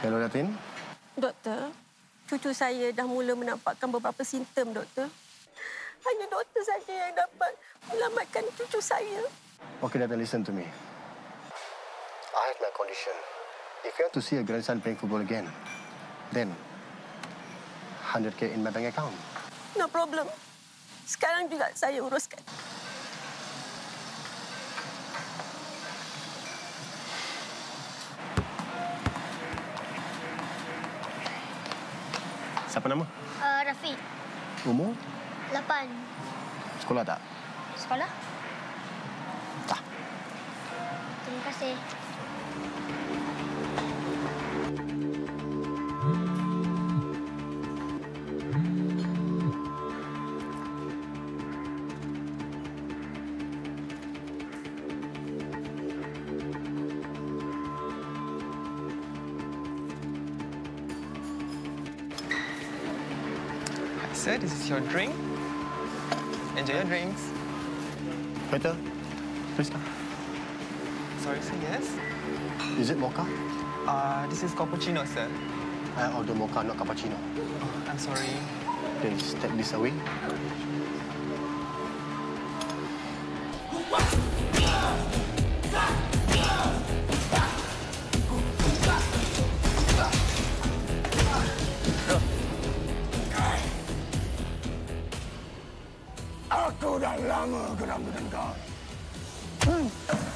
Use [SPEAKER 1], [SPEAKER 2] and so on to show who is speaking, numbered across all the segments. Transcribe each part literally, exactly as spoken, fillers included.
[SPEAKER 1] Hello, Datin.
[SPEAKER 2] Doktor, cucu saya dah mula menampakkan beberapa simptom, doktor. Hanya doktor saja yang dapat menyelamatkan cucu saya.
[SPEAKER 1] Okay, Datin, listen to me. I have my condition. If you want to see a grandson playing football again, then one hundred K in my bank account.
[SPEAKER 2] No problem. Sekarang juga saya uruskan.
[SPEAKER 1] Siapa nama?
[SPEAKER 3] Uh, Rafiq.
[SPEAKER 1] Umur?
[SPEAKER 3] Lapan.
[SPEAKER 1] Sekolah tak?
[SPEAKER 3] Sekolah?
[SPEAKER 1] Tak.
[SPEAKER 3] Terima kasih.
[SPEAKER 4] Sir, this is your drink. Enjoy your drinks.
[SPEAKER 1] Waiter, please come.
[SPEAKER 4] Sorry, sir, yes?
[SPEAKER 1] Is it mocha?
[SPEAKER 4] Uh, this is cappuccino, sir.
[SPEAKER 1] I order mocha, not cappuccino.
[SPEAKER 4] Oh, I'm sorry.
[SPEAKER 1] Please take this away.
[SPEAKER 5] Aku dah lama geram dengan kau.
[SPEAKER 6] Hmm.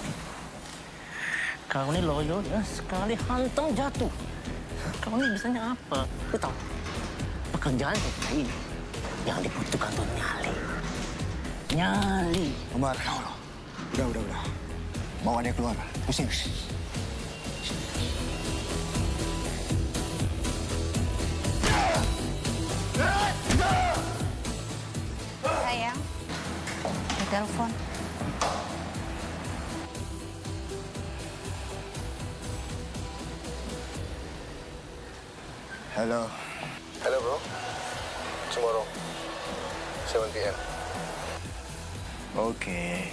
[SPEAKER 6] Kau ni loyo ya, sekali hantam jatuh. Kau ni bisanya apa? Kau tahu, pekerjaan kita ini yang dibutuhkan tuh nyali. Nyali.
[SPEAKER 5] Umar, udah, udah, udah. Bawa dia keluar. Pusing.
[SPEAKER 7] Sayang, ada telepon.
[SPEAKER 5] Hello.
[SPEAKER 1] Hello, bro. Tomorrow, seven P M
[SPEAKER 5] Okay.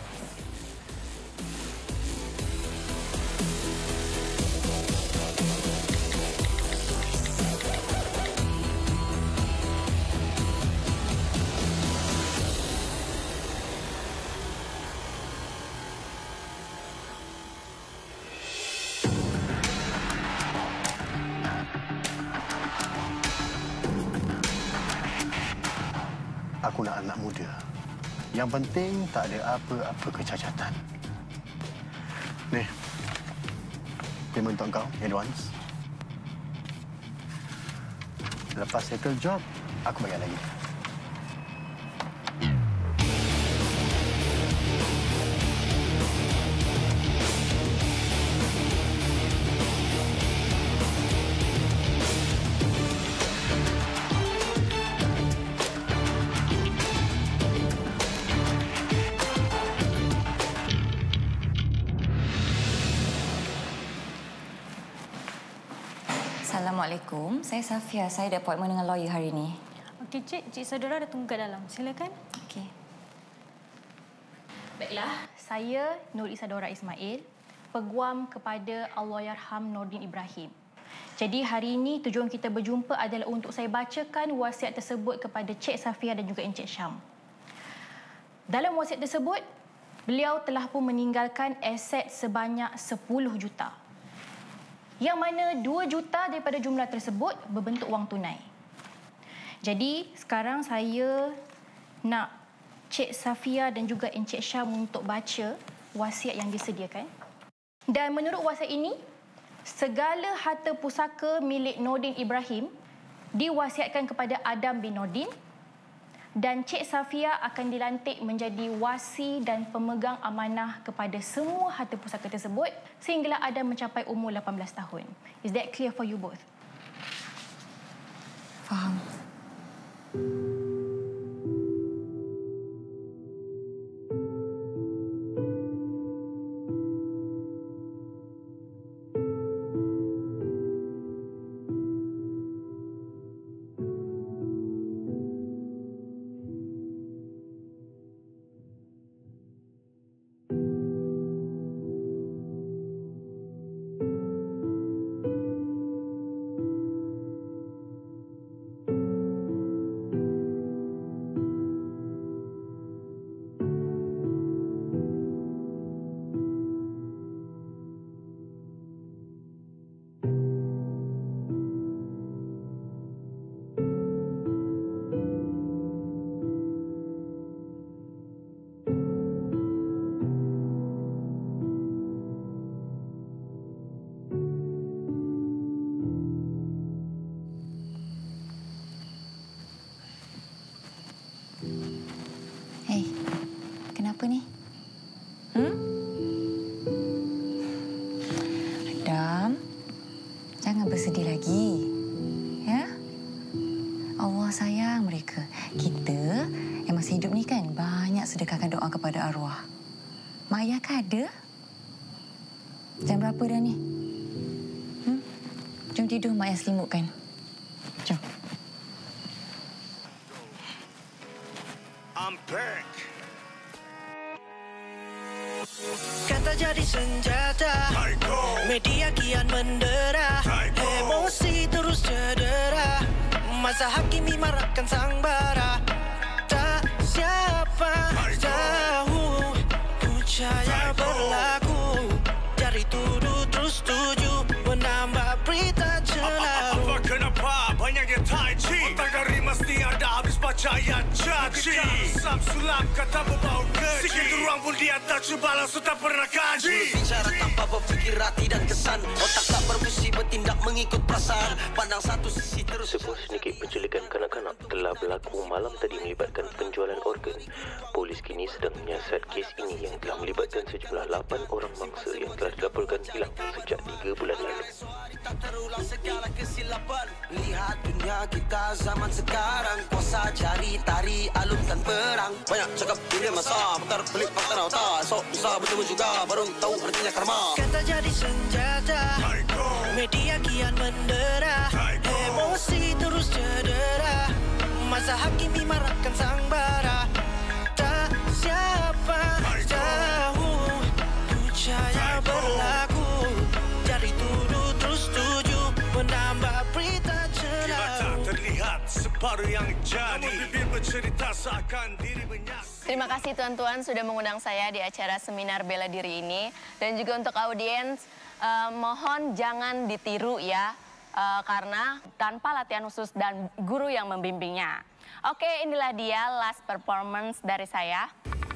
[SPEAKER 1] Aku nak anak muda. Yang penting tak ada apa-apa kecacatan. Nih, payment untuk kau, advance. Lepas settle job, aku bayar lagi.
[SPEAKER 7] Assalamualaikum. Saya Safia. Saya ada appointment dengan lawyer hari ini.
[SPEAKER 8] Okey, Cik. Cik Saudara dah tunggu kat dalam. Silakan.
[SPEAKER 7] Okey.
[SPEAKER 8] Baiklah. Saya Nur Isadora Ismail, peguam kepada Allahyarham Nordin Ibrahim. Jadi hari ini tujuan kita berjumpa adalah untuk saya bacakan wasiat tersebut kepada Cik Safia dan juga Encik Syam. Dalam wasiat tersebut, beliau telah pun meninggalkan aset sebanyak sepuluh juta. Yang mana dua juta daripada jumlah tersebut berbentuk wang tunai. Jadi sekarang saya nak Cik Safia dan juga Encik Syam untuk baca wasiat yang disediakan. Dan menurut wasiat ini, segala harta pusaka milik Nordin Ibrahim diwasiatkan kepada Adam bin Nordin dan Cik Safia akan dilantik menjadi wasi dan pemegang amanah kepada semua harta pusaka tersebut sehinggalah Adam mencapai umur lapan belas tahun. Is that clear for you both?
[SPEAKER 7] Faham. apa ni? Hmm? Adam, jangan bersedih lagi. Ya? Allah sayang mereka. Kita yang masih hidup ni kan banyak sedekahkan doa kepada arwah. Mak ayah kan ada? Jam berapa dah ni? Hmm? Jom tidur, mak ayah selimutkan. Jom.
[SPEAKER 9] I'm back. Kata jadi senjata, media kian mendera, emosi terus cedera, masa hakimi marahkan sang bara. Tak siapa tahu, percaya berlaku, dari tuduh terus tuju, menambah berita celah. Apa kenapa banyak yang tai chi? Otak dari mesti ada habis baca ayat caci. Sam sulam kata berbau keji. Sikit ruang pun dia tak cuba langsung tak pernah kaji. Bicara tanpa berfikir hati dan kesan. Otak tak berfungsi bertindak mengikut perasaan. Pandang satu sisi terus.
[SPEAKER 10] Sebuah sedikit penculikan kanak-kanak telah berlaku malam tadi melibatkan penjualan organ. Polis kini sedang menyiasat kes ini yang telah melibatkan sejumlah lapan orang mangsa yang telah dilaporkan hilang sejak tiga bulan lalu.
[SPEAKER 9] Tak terulang segala kesilapan. Lihat dunia kita zaman sekarang, kuasa jari tari alunkan perang. Banyak cakap dunia masa, putar pelik fakta otak. Esok bisa bertemu juga baru tahu artinya karma. Kata jadi senjata, media kian mendera, emosi terus cedera, masa hakimi marahkan sang bara. Tak siapa tahu, percaya berlaku, jari tuduh terus tuju, menambah berita celah. Terlihat separuh yang jadi, bibir bercerita seakan diri menyas.
[SPEAKER 11] Terima kasih tuan-tuan sudah mengundang saya di acara seminar bela diri ini. Dan juga untuk audiens, uh, mohon jangan ditiru ya, uh, karena tanpa latihan khusus dan guru yang membimbingnya. Oke, inilah dia last performance dari saya.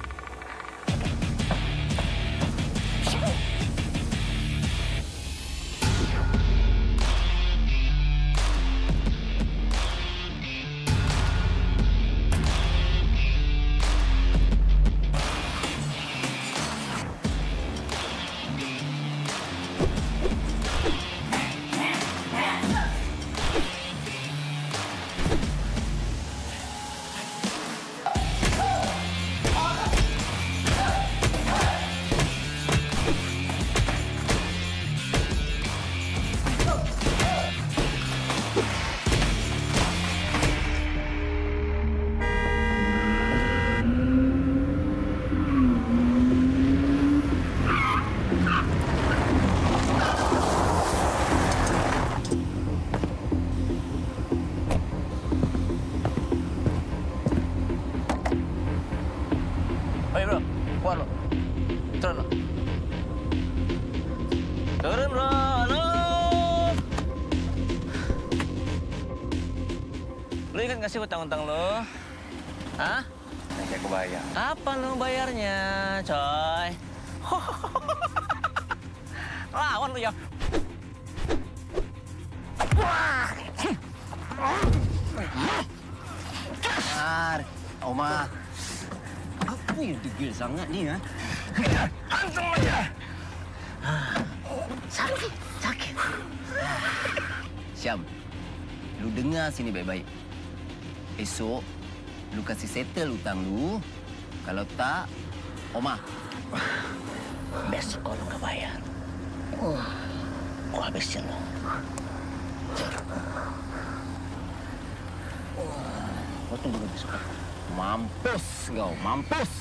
[SPEAKER 6] Lu ingat nggak sih hutang-hutang lo? Hah?
[SPEAKER 5] Nanti aku bayar.
[SPEAKER 6] Apa lo bayarnya, coy? Lawan lu ya.
[SPEAKER 5] Mar, Oma. Apa yang degil sangat ni, ha?
[SPEAKER 6] Hantam aja. Sakit, sakit.
[SPEAKER 5] Syam, lu dengar sini baik-baik. Esok, lu kasih settle hutang lu. Kalau tak, Oma.
[SPEAKER 6] Besok kalau nggak bayar, uh, gua habisin lo.
[SPEAKER 5] Kau tunggu besok. Mampus kau, mampus.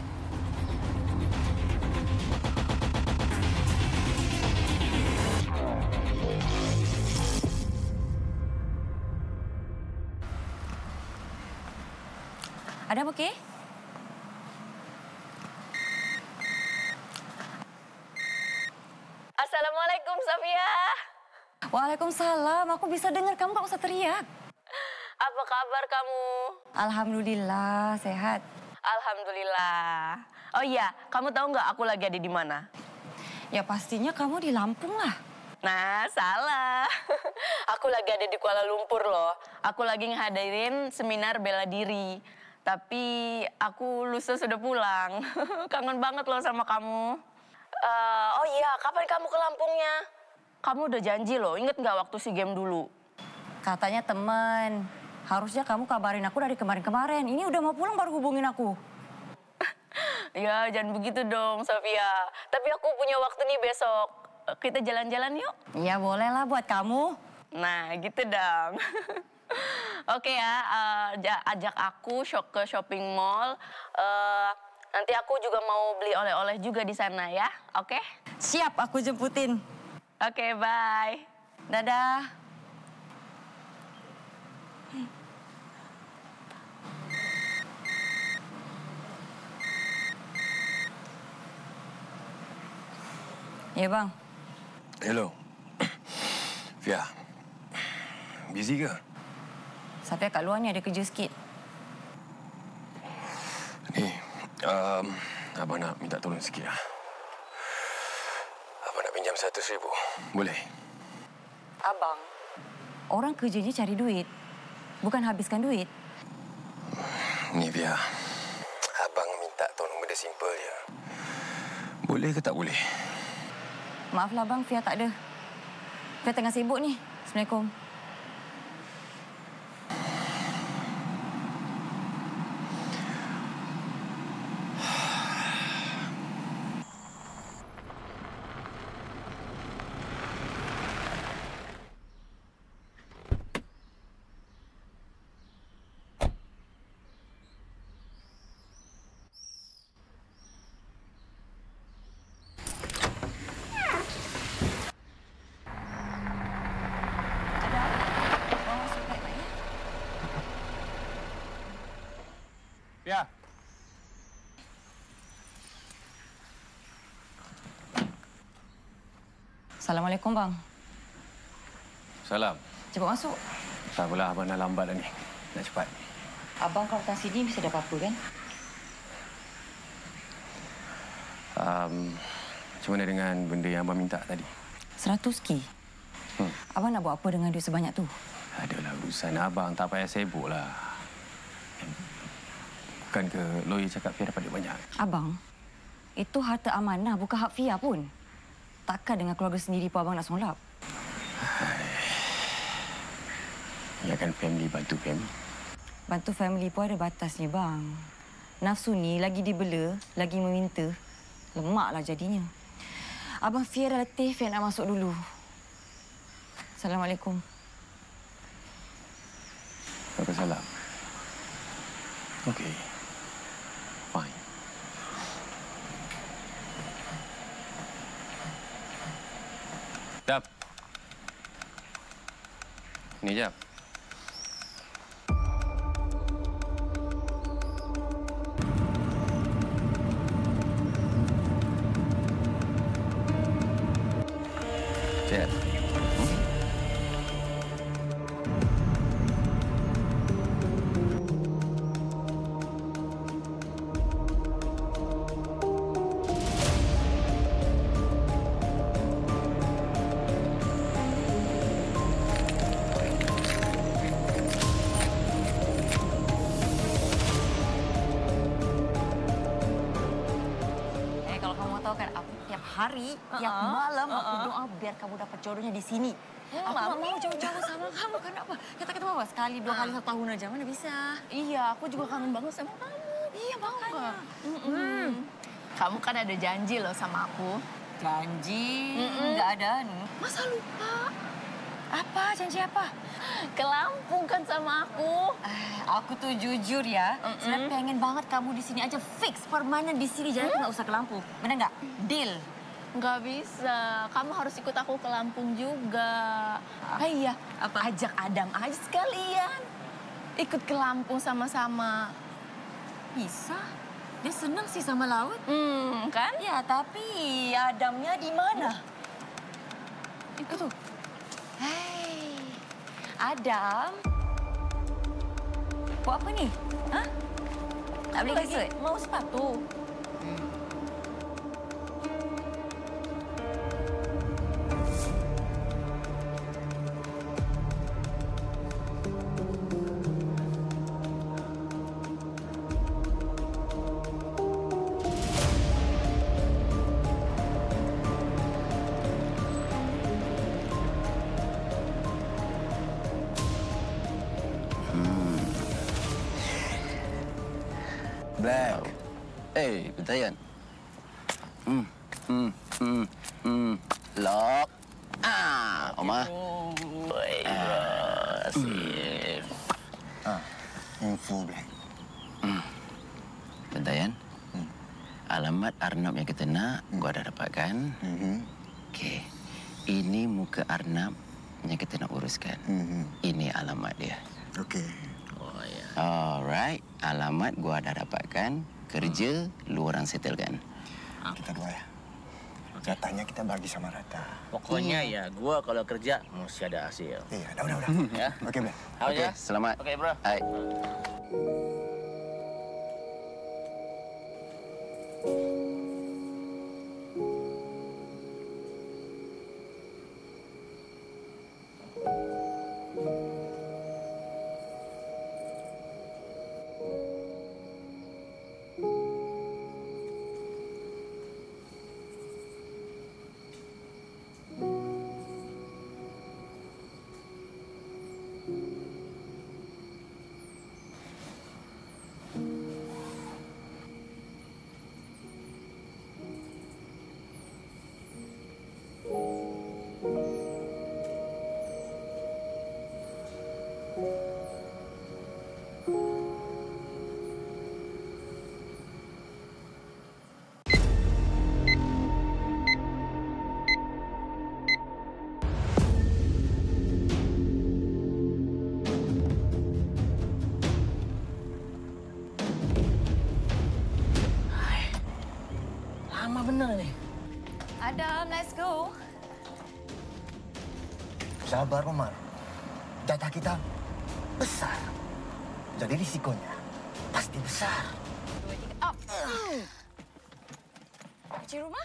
[SPEAKER 7] Ada apa, Okey?
[SPEAKER 11] Assalamualaikum, Safia.
[SPEAKER 7] Waalaikumsalam. Aku bisa dengar kamu, tak usah teriak.
[SPEAKER 11] Apa kabar kamu?
[SPEAKER 7] Alhamdulillah, sehat.
[SPEAKER 11] Alhamdulillah. Oh iya, kamu tahu nggak aku lagi ada di mana?
[SPEAKER 7] Ya pastinya kamu di Lampung lah.
[SPEAKER 11] Nah, salah. Aku lagi ada di Kuala Lumpur loh. Aku lagi ngehadirin seminar bela diri. Tapi aku lusa sudah pulang. Kangen banget loh sama kamu. Uh, oh iya, kapan kamu ke Lampungnya? Kamu udah janji loh, inget nggak waktu SEA Games dulu?
[SPEAKER 7] Katanya teman. Harusnya kamu kabarin aku dari kemarin-kemarin. Ini udah mau pulang baru hubungin aku.
[SPEAKER 11] Ya, jangan begitu dong, Sofia. Tapi aku punya waktu nih besok. Kita jalan-jalan yuk?
[SPEAKER 7] Ya boleh lah buat kamu.
[SPEAKER 11] Nah, gitu dong. Oke ya, uh, ajak aku shop ke shopping mall. Uh, nanti aku juga mau beli oleh-oleh juga di sana ya, oke? Okay?
[SPEAKER 7] Siap, aku jemputin.
[SPEAKER 11] Oke, okay, bye.
[SPEAKER 7] Dadah. Ya bang.
[SPEAKER 12] Hello. Fia. Busy ke?
[SPEAKER 7] Safia kat luar ni ada kerja sikit.
[SPEAKER 12] Ni, um, abang nak minta tolong sikit lah. Abang nak pinjam seratus ribu. Boleh?
[SPEAKER 7] Abang, orang kerjanya cari duit. Bukan habiskan duit.
[SPEAKER 12] Ni, Fia. Abang minta tolong benda simple je. Boleh ke tak boleh?
[SPEAKER 7] Maaflah bang, Fia tak ada. Fia tengah sibuk ni. Assalamualaikum.
[SPEAKER 12] Ya.
[SPEAKER 7] Assalamualaikum bang.
[SPEAKER 12] Salam.
[SPEAKER 7] Cepat masuk.
[SPEAKER 12] Tak apalah, abang dah lambat dah ni. Nak cepat.
[SPEAKER 7] Abang kalau datang sini mesti ada apa-apa kan?
[SPEAKER 12] Um, macam mana dengan benda yang abang minta tadi?
[SPEAKER 7] Seratus ki. Hmm. Abang nak buat apa dengan duit sebanyak tu?
[SPEAKER 12] Adalah urusan abang, tak payah sibuk lah. Bukan ke lawyer cakap Fia dapat duit banyak?
[SPEAKER 7] Abang, itu harta amanah, bukan hak Fia pun. Takkan dengan keluarga sendiri pun abang nak solap.
[SPEAKER 12] Ya kan family bantu family.
[SPEAKER 7] Bantu family pun ada batasnya bang. Nafsu ni lagi dibela, lagi meminta, lemaklah jadinya. Abang Fia dah letih, Fia nak masuk dulu. Assalamualaikum.
[SPEAKER 12] Waalaikumsalam. Okey. Fine. Jap. Ni jap. Cik.
[SPEAKER 7] Hari, tiap uh-uh. malam aku uh-uh. doa biar kamu dapat jodohnya di sini. Hmm, aku tak mau jauh-jauh sama kamu. Kenapa? Kita ketemu apa? Sekali, dua kali, satu tahun aja. Mana bisa?
[SPEAKER 11] Iya, aku juga kangen banget sama kamu.
[SPEAKER 7] Iya, bangga.
[SPEAKER 11] Hmm. Kamu kan ada janji loh sama aku.
[SPEAKER 7] Janji? Enggak ada.
[SPEAKER 11] Masa lupa?
[SPEAKER 7] Apa? Janji apa?
[SPEAKER 11] Ke Lampung kan sama aku.
[SPEAKER 7] Eh, aku tuh jujur ya. Mm-mm. Sebenarnya pengen banget kamu di sini aja. Fix, permanen di sini. Jadi hmm? nggak usah ke Lampung. Benar nggak? Deal?
[SPEAKER 11] Nggak bisa. Kamu harus ikut aku ke Lampung juga. Ah, iya. Apa? Ajak Adam aja sekalian. Ikut ke Lampung sama-sama.
[SPEAKER 7] Bisa. Dia senang sih sama laut.
[SPEAKER 11] Hmm, kan?
[SPEAKER 7] Ya, tapi Adamnya di mana?
[SPEAKER 11] Itu tuh.
[SPEAKER 7] Hei, Adam. Buat apa ni? Hah? Nak beli kasut?
[SPEAKER 11] Mau sepatu.
[SPEAKER 7] Hmm.
[SPEAKER 5] Black. Eh, hey, Bentayan. Hmm, hmm, hmm, hmm. Lock. Ah, Omar.
[SPEAKER 6] Baik, ah, asyik.
[SPEAKER 5] Ah, info, Black. Hmm. Bentayan. Hmm. Alamat Arnab yang kita nak, hmm. gua dah dapatkan. Hmm. Okey. Ini muka Arnab yang kita nak uruskan. Hmm. Ini alamat dia.
[SPEAKER 1] Okey.
[SPEAKER 6] Oh, ya.
[SPEAKER 5] Alright. Alamat gua dah dapatkan. Kerja, hmm. lu orang settlekan.
[SPEAKER 1] Kita dua ya. Jatahnya kita bagi sama rata.
[SPEAKER 6] Pokoknya ya, gua kalau kerja mesti ada hasil.
[SPEAKER 1] Iya, dah, udah, udah.
[SPEAKER 6] Ya.
[SPEAKER 1] Okey, Black.
[SPEAKER 5] Okey, selamat.
[SPEAKER 6] Okey, bro.
[SPEAKER 5] Hai.
[SPEAKER 6] Lama benar ni.
[SPEAKER 7] Adam, let's go.
[SPEAKER 1] Sabar, Omar. Jatah kita besar. Jadi risikonya pasti besar.
[SPEAKER 7] Dua, tiga, up. Kunci rumah?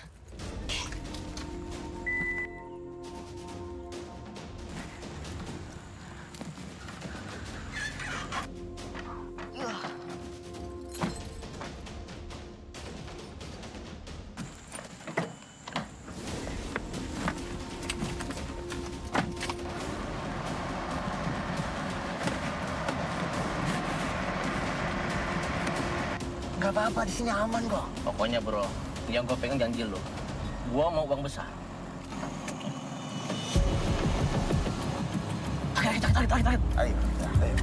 [SPEAKER 1] Gak apa-apa, di sini aman kok.
[SPEAKER 6] Pokoknya bro, yang gue pegang janji lo. Gua mau uang besar. Tarik, tarik, tarik, tarik.
[SPEAKER 1] Ayo, ayo.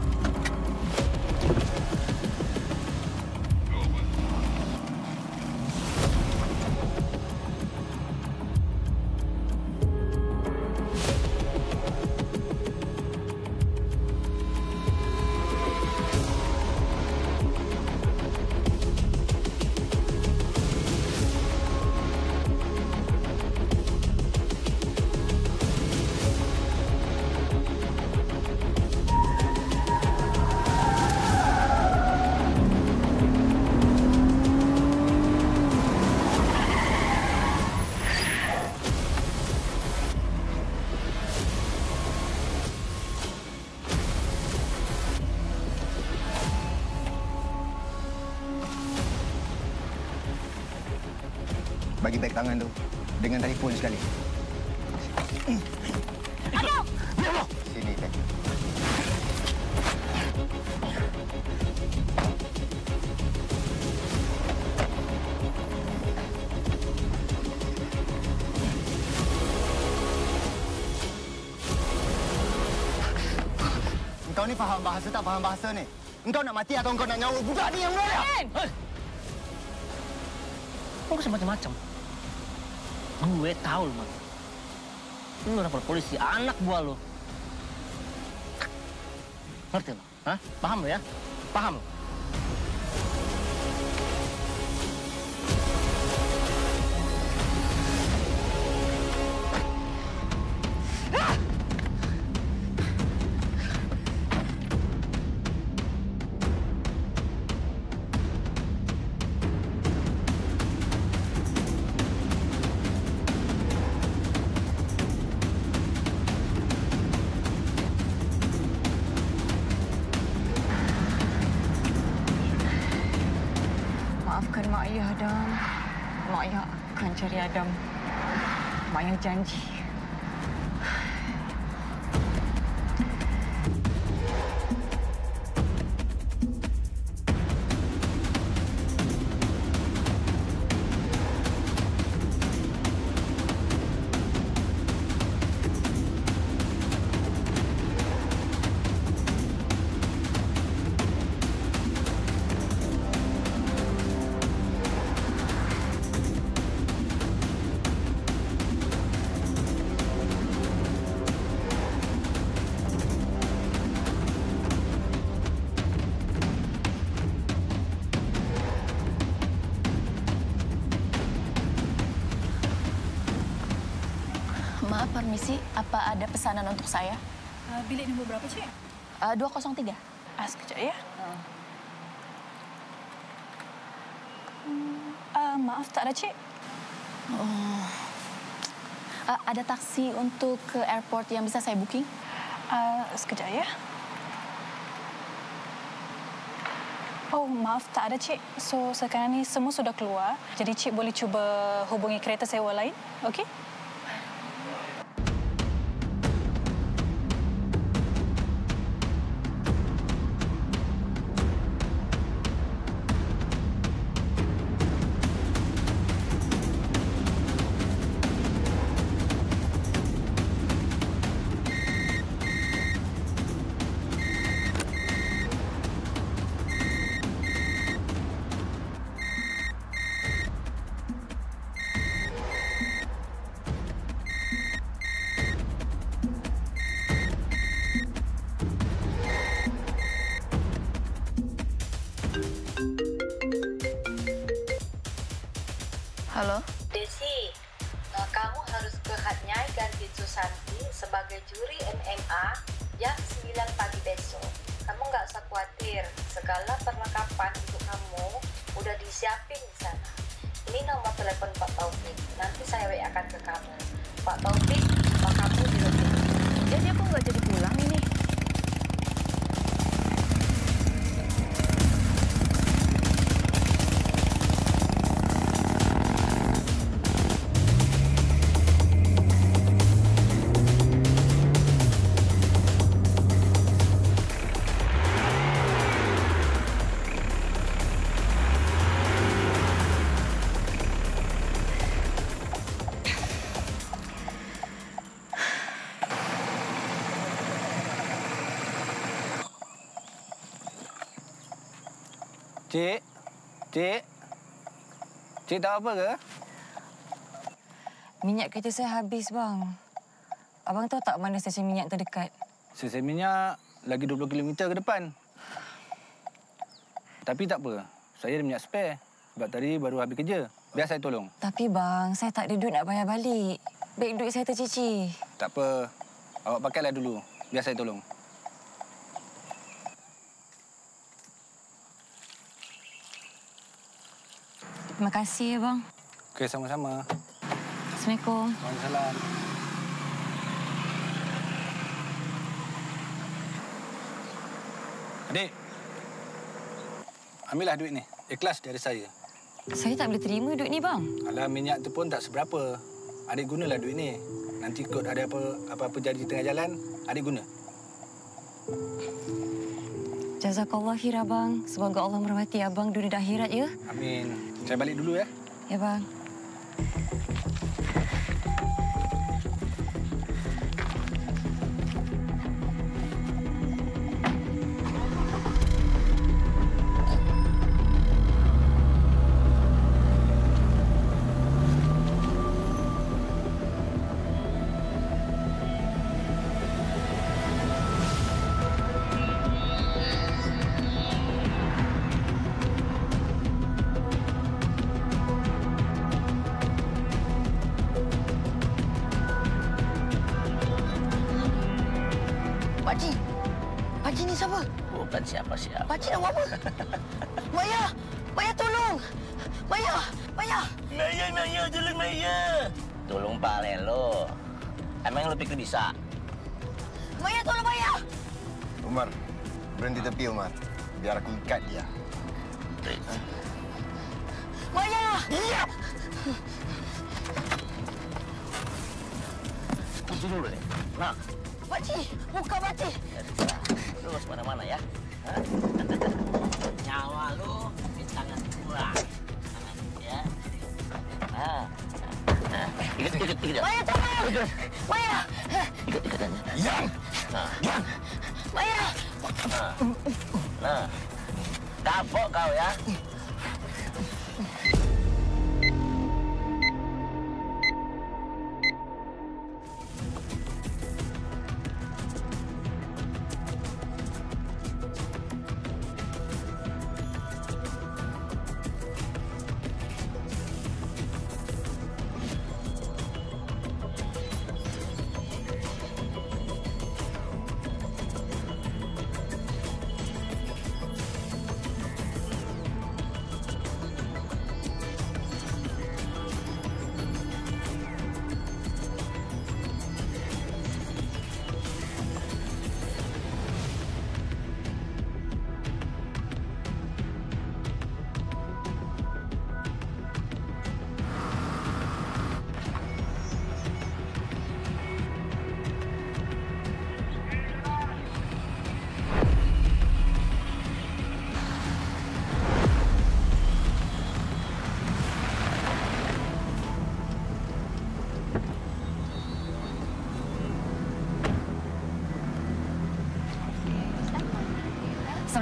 [SPEAKER 1] Bagi beg tangan tu dengan telefon sekali.
[SPEAKER 7] Adam!
[SPEAKER 1] Sini, beg. Engkau ni faham bahasa tak faham bahasa ni? Engkau nak mati atau engkau nak nyawa budak ni yang mulia?
[SPEAKER 6] Hei! Kau bisa macam-macam. Gue tahu lu, Man. Lu lapor polisi, anak buah lu. Ngerti lu? Hah? Paham lu ya? Paham lu?
[SPEAKER 7] Maafkan Mak Ayah, Adam. Mak Ayah akan cari Adam. Mak Ayah janji.
[SPEAKER 11] Permisi, apa ada pesanan untuk saya?
[SPEAKER 8] Uh, bilik nombor berapa, Cik?
[SPEAKER 11] Uh, dua kosong tiga.
[SPEAKER 8] Ah, sekejap ya. Hmm, uh, maaf, tak ada, Cik.
[SPEAKER 11] Oh. Uh, ada taksi untuk ke airport yang bisa saya booking?
[SPEAKER 8] Uh, sekejap ya. Oh, maaf, tak ada, Cik. So, sekarang ni semua sudah keluar. Jadi, Cik boleh cuba hubungi kereta sewa lain. Okey?
[SPEAKER 11] Halo?
[SPEAKER 13] Desi, uh, kamu harus ke Hatnyai ganti Susanti sebagai juri M M A jam sembilan pagi besok. Kamu nggak usah khawatir, segala perlengkapan untuk kamu udah disiapin di sana. Ini nomor telepon Pak Taufik, nanti saya W A-kan ke kamu. Pak Taufik, Pak kamu di lebih.
[SPEAKER 11] Jadi aku nggak jadi pulang ini.
[SPEAKER 14] Cik, Cik, Cik tahu apa ke?
[SPEAKER 7] Minyak kereta saya habis, bang. Abang tahu tak mana stesen minyak terdekat?
[SPEAKER 14] Stesen minyak lagi dua puluh kilometer ke depan. Tapi tak apa, saya ada minyak spare. Sebab tadi baru habis kerja. Biar saya tolong.
[SPEAKER 7] Tapi bang, saya tak ada duit nak bayar balik. Beg duit saya tercicir.
[SPEAKER 14] Tak apa, awak pakailah dulu. Biar saya tolong.
[SPEAKER 7] Terima kasih ya, bang.
[SPEAKER 14] Okey, sama-sama.
[SPEAKER 7] Assalamualaikum.
[SPEAKER 14] Waalaikumsalam. Adik, ambillah duit ni. Ikhlas dari saya.
[SPEAKER 7] Saya tak boleh terima duit ni, bang.
[SPEAKER 14] Alah, minyak tu pun tak seberapa. Adik gunalah duit ni. Nanti kot ada apa apa-apa jadi di tengah jalan, adik guna.
[SPEAKER 7] Jazakallah khair, abang. Semoga Allah merahmati abang dunia dan akhirat, ya.
[SPEAKER 14] Amin. Saya balik dulu, ya.
[SPEAKER 7] Ya, bang.
[SPEAKER 15] Pakcik! Pakcik ni siapa?
[SPEAKER 6] Bukan siapa-siapa.
[SPEAKER 15] Pakcik nak buat apa? Maya! Maya tolong! Maya! Maya!
[SPEAKER 6] Maya, Maya, tolong Maya! Tolong Pak Lelo. Emang lu pikir bisa?
[SPEAKER 15] Maya, tolong Maya!
[SPEAKER 12] Umar, berhenti tepi Umar. Biar aku ikat dia.
[SPEAKER 15] Maya!
[SPEAKER 6] Iya! Kunci dulu deh. Nah.
[SPEAKER 15] Pakcik! Buka pakcik!
[SPEAKER 6] Terus mana-mana ya. Nyawa lu di tangan gua. Ya. Nah. Nah. Ikut, ikut, ikut.
[SPEAKER 15] Maya, tolong! Maya!
[SPEAKER 6] Ikut, ikut aja.
[SPEAKER 12] Yang!
[SPEAKER 6] Nah.
[SPEAKER 12] Yang!
[SPEAKER 15] Maya!
[SPEAKER 6] Nah. Nah. Kapok kau ya.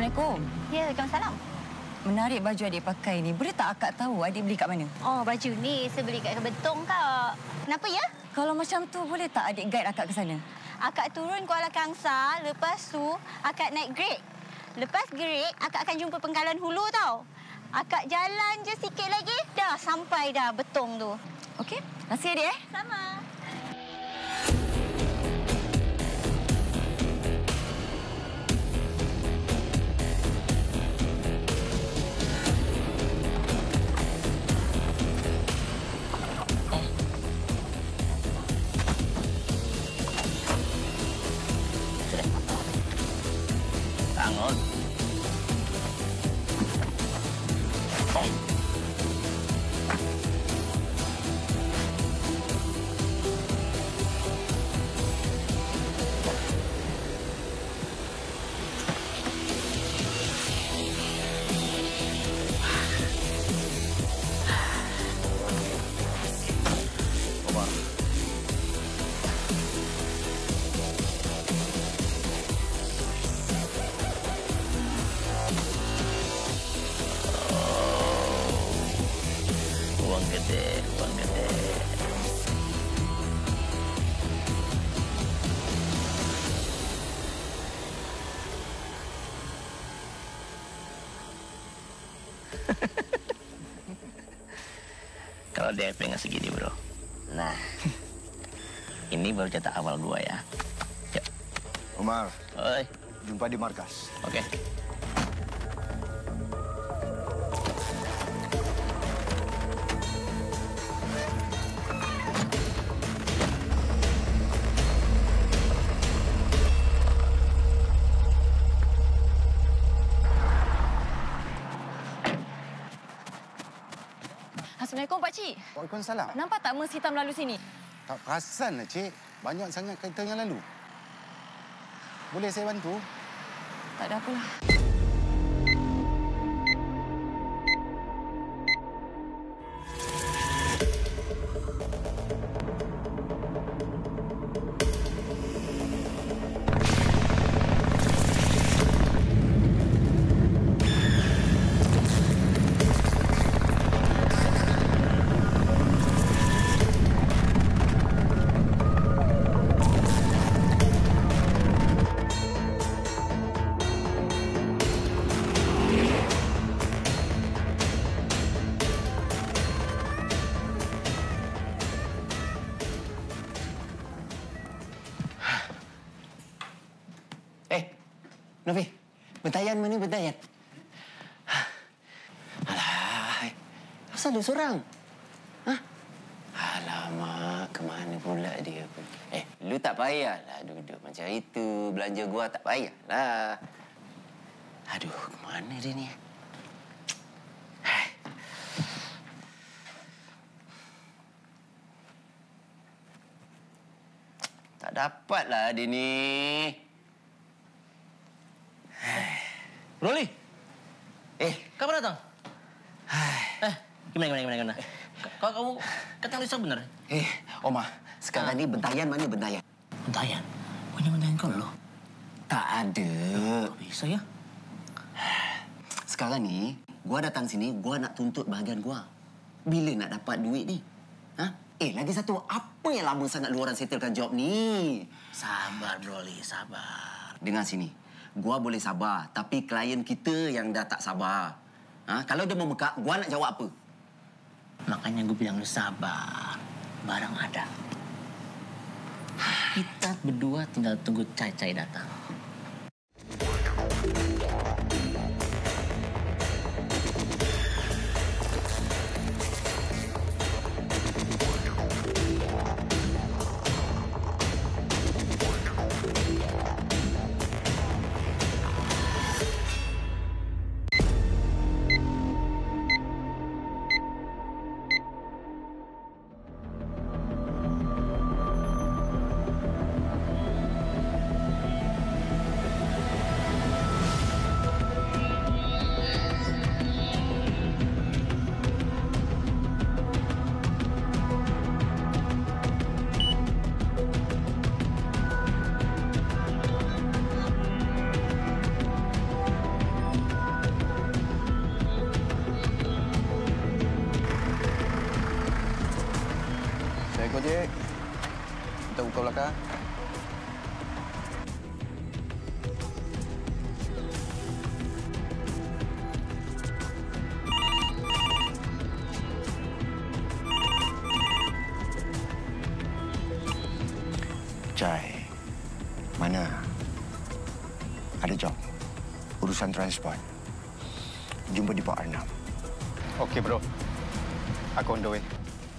[SPEAKER 7] Assalamualaikum.
[SPEAKER 3] Ya, Waalaikumsalam.
[SPEAKER 7] Menarik baju adik pakai ni. Boleh tak akak tahu adik beli kat mana?
[SPEAKER 3] Oh, baju ni saya beli kat Betong, Kak. Kenapa ya?
[SPEAKER 7] Kalau macam tu, boleh tak adik guide akak ke sana?
[SPEAKER 3] Akak turun Kuala Kangsar, lepas tu akak naik Great. Lepas Great, akak akan jumpa Penggalan Hulu tau. Akak jalan je sikit lagi, dah sampai dah Betong tu.
[SPEAKER 7] Okey, terima kasih adik eh.
[SPEAKER 3] Sama.
[SPEAKER 6] Bangun. Uang gede, uang gede. Kalau D P nggak segini, bro. Nah, ini baru cetak awal gua ya. Yuk.
[SPEAKER 1] Umar.
[SPEAKER 6] Oi.
[SPEAKER 1] Jumpa di markas.
[SPEAKER 6] Oke.
[SPEAKER 7] Assalamualaikum, Pakcik.
[SPEAKER 1] Waalaikumsalam.
[SPEAKER 7] Nampak tak Merc hitam lalu sini?
[SPEAKER 1] Tak perasan lah, Cik. Banyak sangat kereta yang lalu. Boleh saya bantu?
[SPEAKER 7] Tak ada apalah.
[SPEAKER 5] Novi, bentayan mana bentayan? Alah, asal dia seorang? Hah? Alamak, kemana pula dia? Eh, lu tak payahlah duduk macam itu. Belanja gua tak payahlah. Aduh, kemana dia ni? Tak dapatlah dia ni.
[SPEAKER 6] Rolly.
[SPEAKER 5] Eh,
[SPEAKER 6] kapan datang? Eh, gimana, gimana, gimana, gimana? Kau kamu kata Lisa benar?
[SPEAKER 5] Eh, Omar, sekarang ni bentayan mana bentayan?
[SPEAKER 6] Bentayan? Punya bentayan kau lo?
[SPEAKER 5] Tak ada.
[SPEAKER 6] Tak bisa ya?
[SPEAKER 5] Sekarang ni, gua datang sini, gua nak tuntut bahagian gua. Bila nak dapat duit ni? Ha? Eh, lagi satu, apa yang lama sangat lu orang settlekan job ni?
[SPEAKER 6] Sabar, Rolly, sabar.
[SPEAKER 5] Dengar sini. Gua boleh sabar, tapi klien kita yang dah tak sabar. Ha? Kalau dia memekak, gua nak jawab apa?
[SPEAKER 6] Makanya gue bilang lu sabar. Barang ada. Kita berdua tinggal tunggu Cai-Cai datang.
[SPEAKER 1] Kak.
[SPEAKER 16] Cai, mana? Ada job. Urusan transport. Jumpa di Pak Arnab.
[SPEAKER 1] Okey, bro. Aku on the way.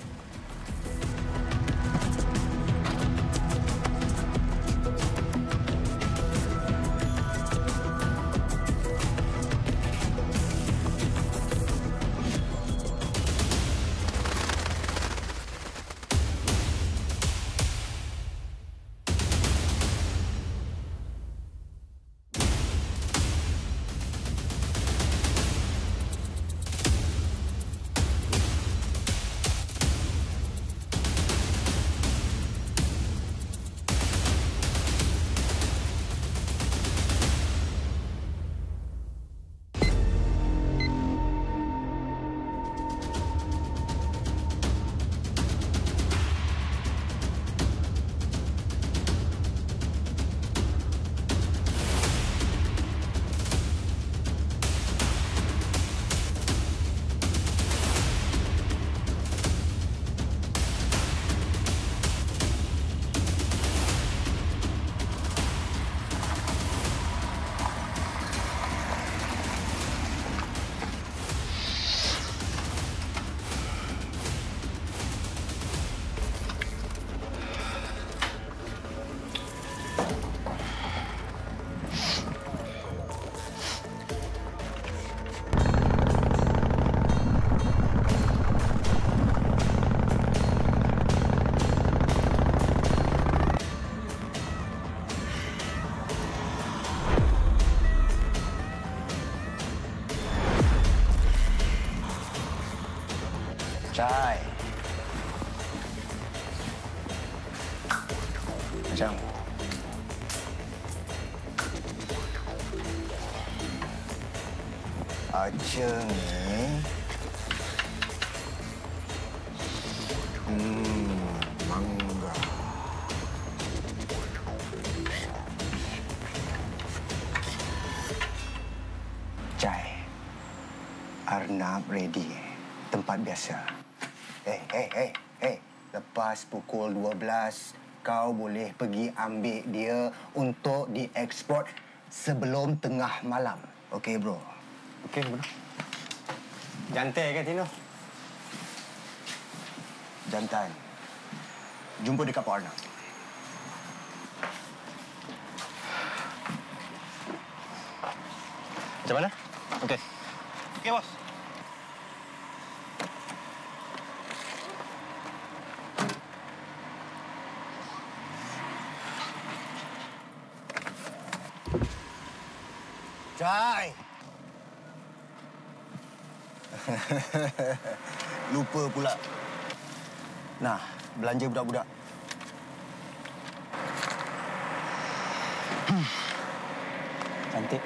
[SPEAKER 16] Cai. Macam. Aceh ni. Hmm, mangga. Cai. Arnab ready. Tempat biasa. Eh, eh, eh, eh. Lepas pukul dua belas, kau boleh pergi ambil dia untuk diekspor sebelum tengah malam. Okey, bro?
[SPEAKER 1] Okey, bro. Jantai kan, Tino?
[SPEAKER 16] Jantan. Jumpa dekat Pak Arnab.
[SPEAKER 1] Macam mana? Okey. Okey, bos.
[SPEAKER 16] Cai! Lupa pula. Nah, belanja budak-budak.
[SPEAKER 1] Hmm. Cantik.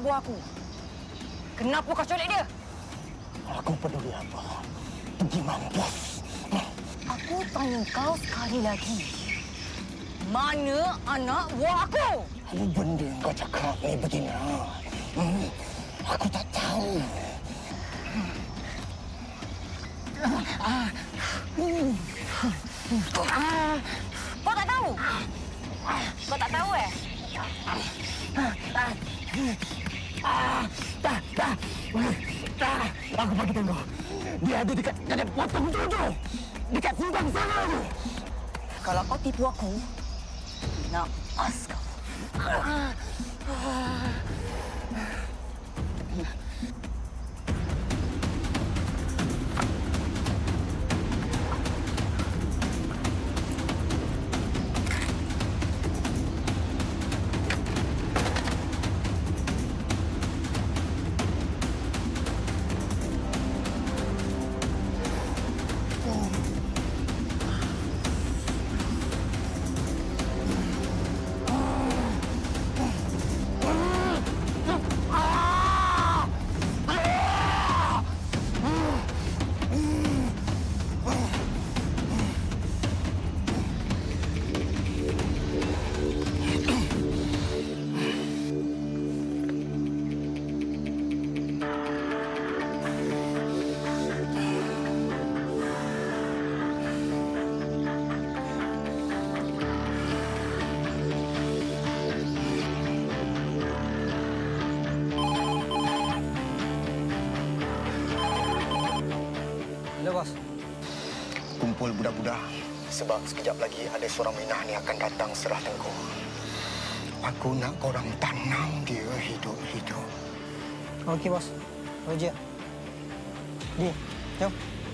[SPEAKER 15] buah aku. Kenapa kau colek dia?
[SPEAKER 6] Aku peduli apa? Pergi mampus.
[SPEAKER 15] Aku tanya kau sekali lagi. Mana anak buah aku?
[SPEAKER 6] Apa benda yang kau cakap ni, betina? Hmm, aku tak tahu.
[SPEAKER 15] Ah. Hmm. Ah. Kau tak tahu? Kau tak tahu eh?
[SPEAKER 6] Aku bagi tengok. Dia ada dekat dekat potong tu. Dekat simpang sana tu.
[SPEAKER 15] Kalau kau tipu aku, nak pas kau.
[SPEAKER 16] Bos. Kumpul budak-budak sebab sekejap lagi ada seorang minah ni akan datang serah tengku. Aku nak korang tanam dia hidup-hidup.
[SPEAKER 17] Okey, bos. Roger. Di, jom.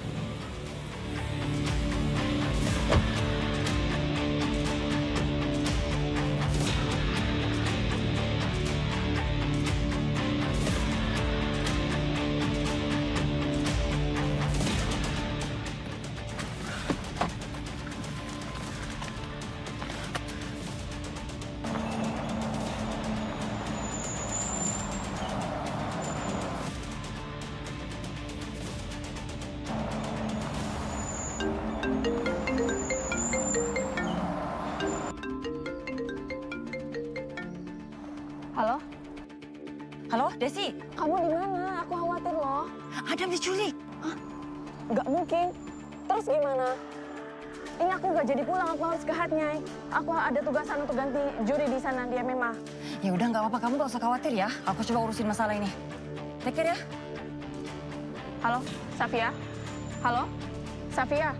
[SPEAKER 15] Halo? Halo, Desi?
[SPEAKER 18] Kamu di mana? Aku khawatir loh.
[SPEAKER 15] Adam diculik.
[SPEAKER 18] Hah? Nggak mungkin. Terus gimana? Ini aku nggak jadi pulang, aku harus ke Hatnyai. Aku ada tugasan untuk ganti juri di sana, dia memang.
[SPEAKER 15] Ya udah, nggak apa-apa. Kamu nggak usah khawatir ya. Aku coba urusin masalah ini. Take care ya.
[SPEAKER 18] Halo, Safia? Halo? Safia?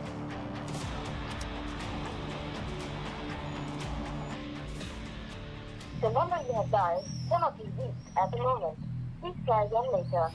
[SPEAKER 13] The number you have dialed cannot be reached at the moment. Please try again later.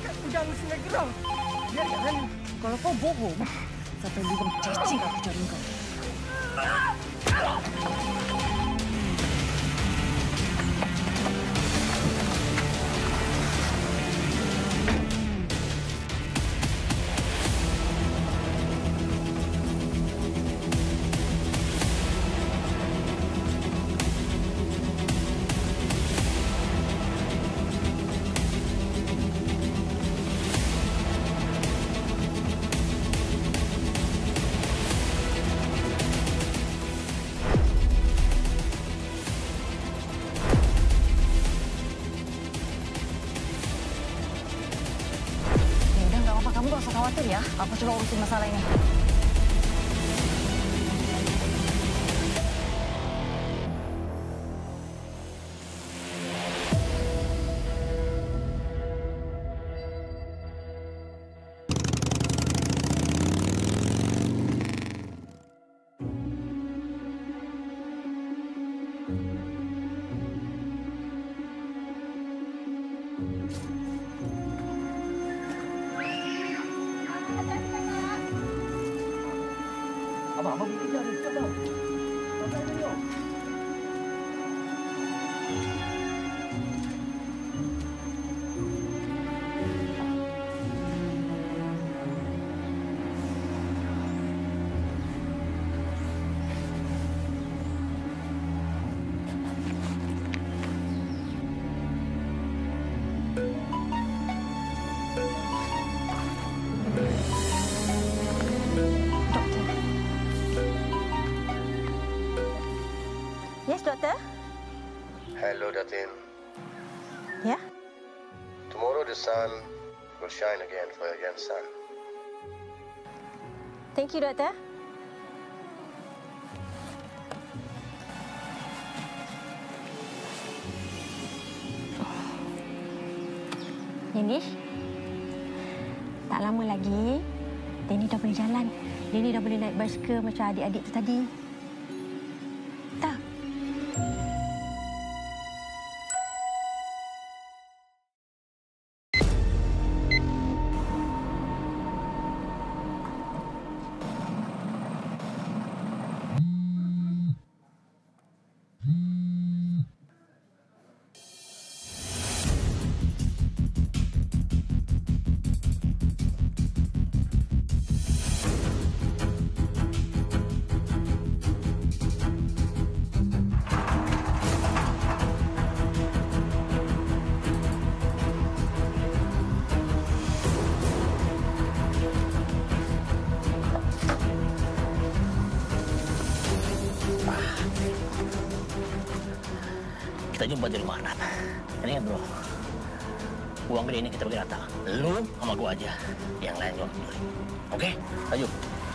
[SPEAKER 6] kat udang Sungai Gerang. Biar jangan. Kalau kau bohong, sampai lubang cacing aku cari kau.
[SPEAKER 18] Kamu tak usah khawatir ya. Aku coba urusin masalah ini.
[SPEAKER 6] Abang pergi kerja ni, cepat bang. Sampai ni, yo.
[SPEAKER 2] Yes, doktor.
[SPEAKER 12] Hello, Datin.
[SPEAKER 2] Ya?
[SPEAKER 12] Tomorrow the sun will shine again for your grandson.
[SPEAKER 2] Thank you, doktor. Yenish, tak lama lagi, Danny dah boleh jalan. Danny dah boleh naik basikal macam adik-adik tu tadi. Tak.
[SPEAKER 6] Kita jumpa di rumah Arnab. Ini bro, uang gede ini kita bagi rata. Lu sama gua aja, yang lain gua peduli. Oke, lanjut.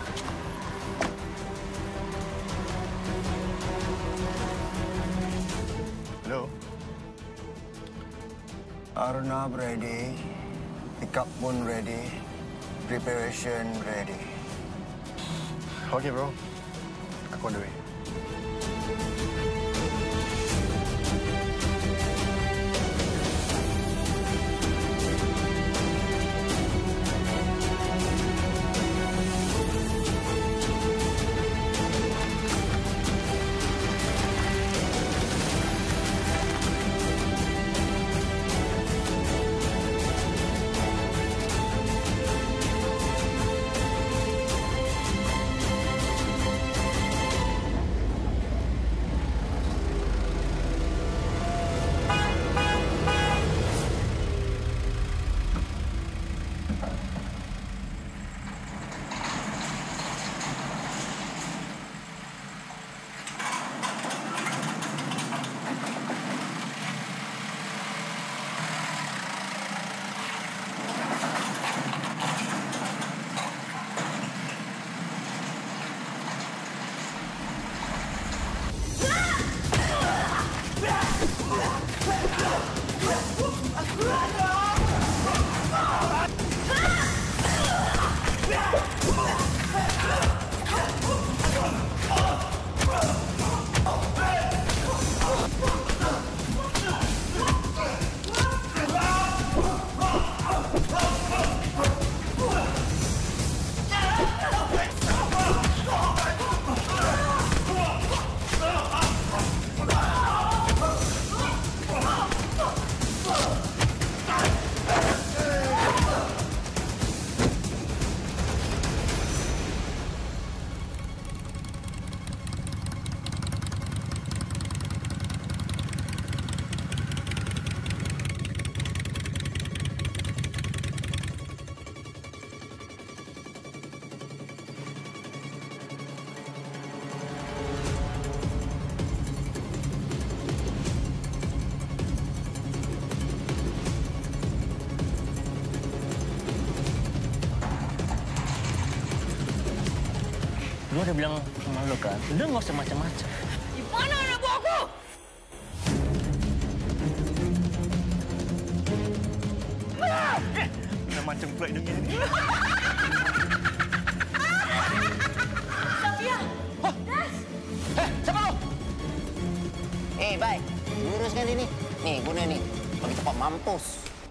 [SPEAKER 16] Hello. Arnab ready, pickup pun ready, preparation ready.
[SPEAKER 1] Okay bro, aku on the way.
[SPEAKER 9] Ah!
[SPEAKER 6] dah bilang sama lo kan, lo nggak usah macam-macam.
[SPEAKER 15] Di mana anak buah aku?
[SPEAKER 1] Dah macam pula hidungnya ni.
[SPEAKER 15] Safia! Das!
[SPEAKER 5] Eh, siapa lo? Eh, baik. Luruskan ini. Nih, guna ni. Bagi tempat mampus.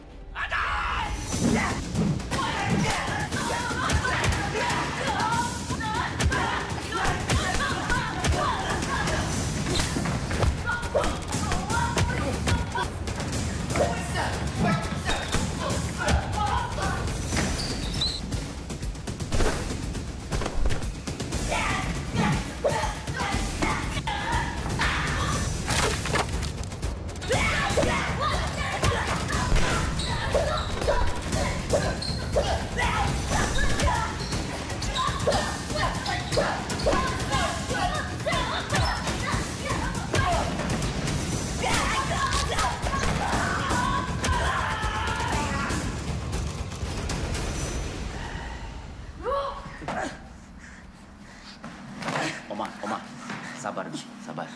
[SPEAKER 5] Oma, Oma, sabar, sabar.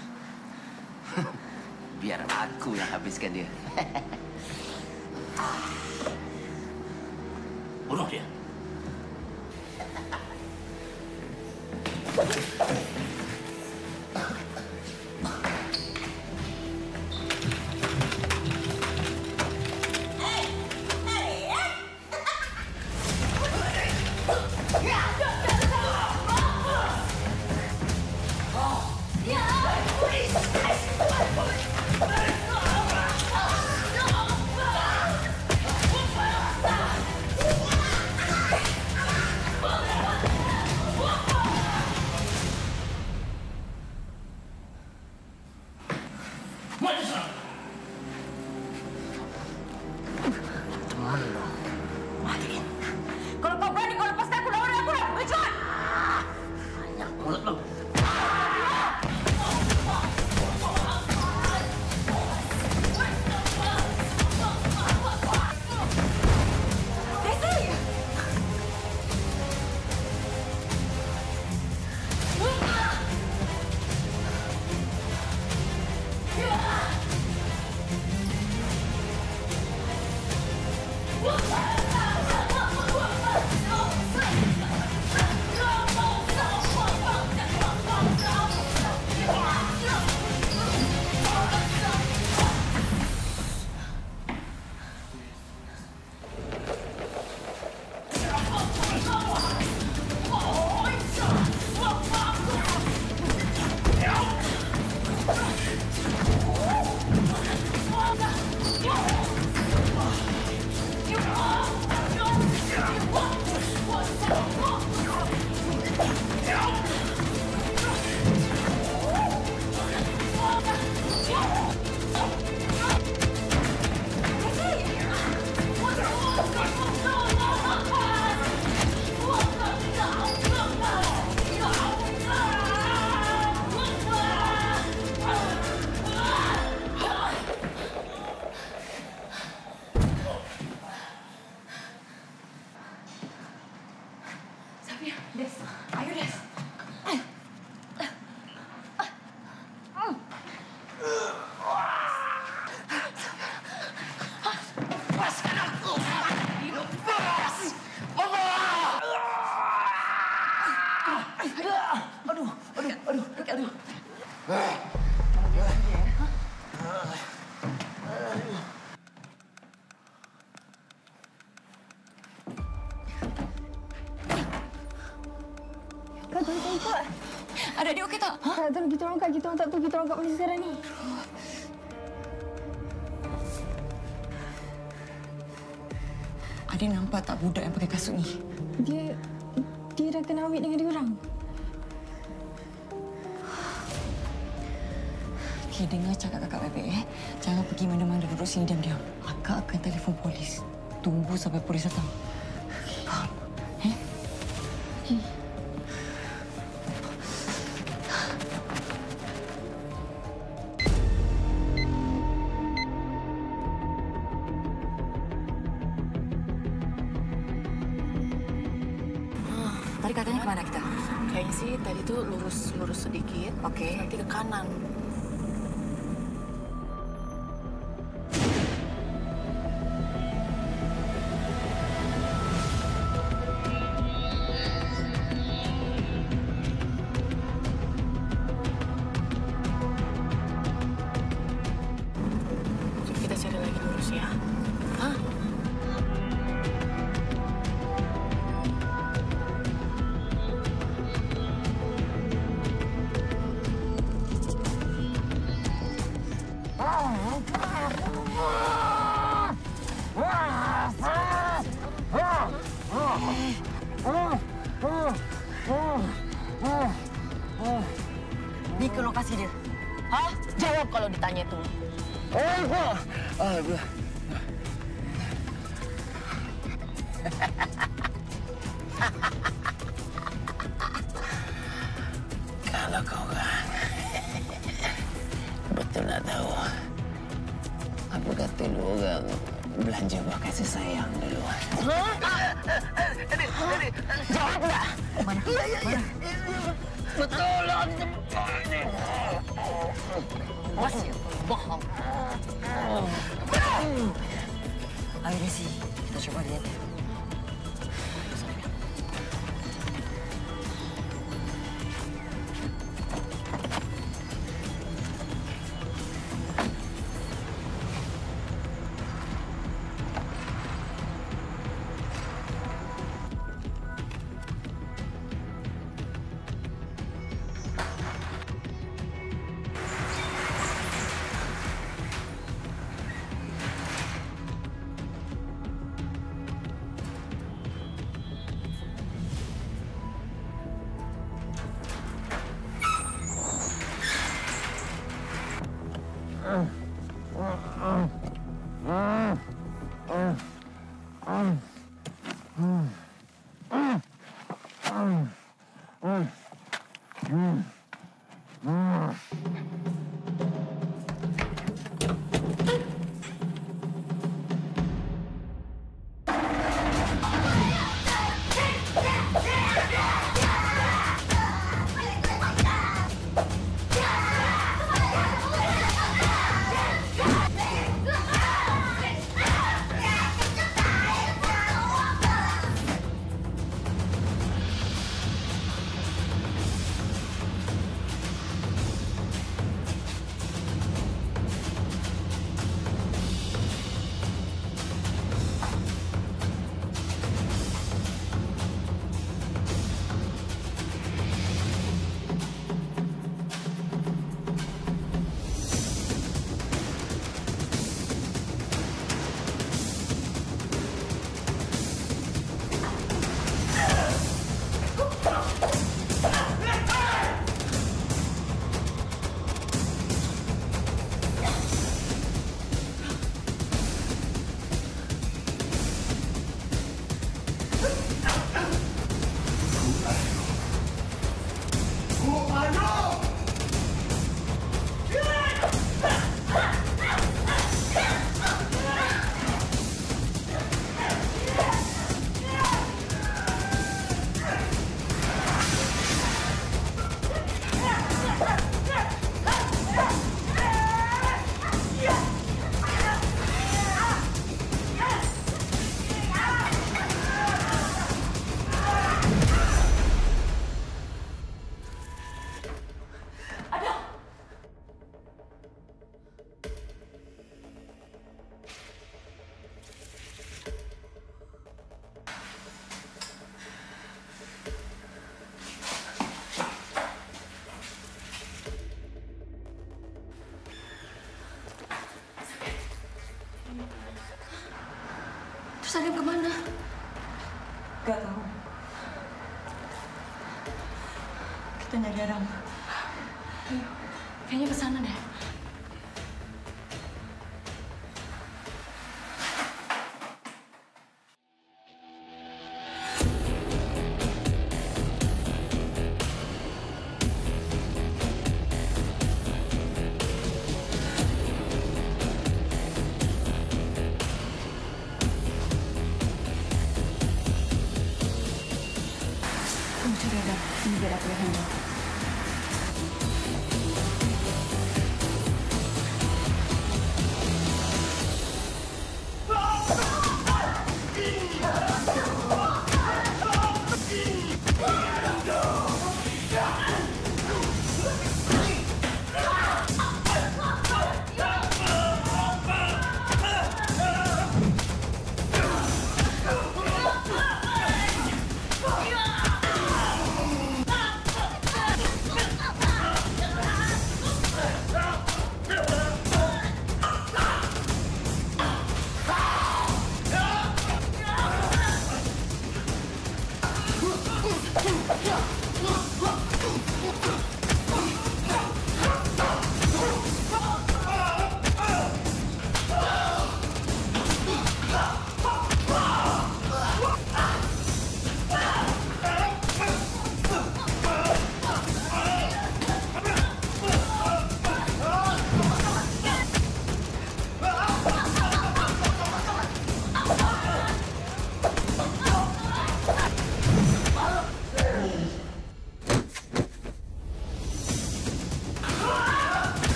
[SPEAKER 5] Biar aku yang habiskan dia.
[SPEAKER 6] Bunuh dia.
[SPEAKER 15] Kalau kau berani kau lepaskan aku lawan aku dah. Cepat!
[SPEAKER 6] Banyak mulut lo.
[SPEAKER 15] Des, ayo Des. Lepaskan aku. Lepas.
[SPEAKER 6] Aduh, aduh, aduh, aduh.
[SPEAKER 18] Kak, tolong Kak.
[SPEAKER 7] Ada dia okey tak?
[SPEAKER 18] Kak, tolong kita orang Kak. Kita orang tak tahu kita orang kat mana sekarang ni.
[SPEAKER 7] Adik nampak tak budak yang pakai kasut ni?
[SPEAKER 18] Dia... Dia dah kena ambil dengan dia orang.
[SPEAKER 7] Okey, dengar cakap kakak baik-baik eh. Jangan pergi mana-mana, duduk sini diam-diam. Kakak akan telefon polis. Tunggu sampai polis datang. Faham? Eh?
[SPEAKER 18] Okey.
[SPEAKER 7] Tadi katanya ke mana kita?
[SPEAKER 8] Kayaknya
[SPEAKER 18] Kayaknya sih tadi tuh lurus-lurus sedikit. Oke. Nanti ke kanan. Kita cari lagi lurus ya. Hah?
[SPEAKER 15] Ni ke lokasi dia. Hah? Jawab kalau ditanya tu.
[SPEAKER 5] Oh, ah, kalau kau kan betul nak tahu apa kata lu orang belanja buah kasih sayang dulu.
[SPEAKER 15] Hah? Ini, ini. Jawab tak? Mana?
[SPEAKER 5] Ya, ya, ya.
[SPEAKER 15] Betul lah. Masih bohong. Ayo Desi, kita coba lihat.
[SPEAKER 18] Terus Adam kemana?
[SPEAKER 15] Gak tahu.
[SPEAKER 18] Kita nyari Adam. Ayo, kayaknya ke sana deh. Ini biar aku yang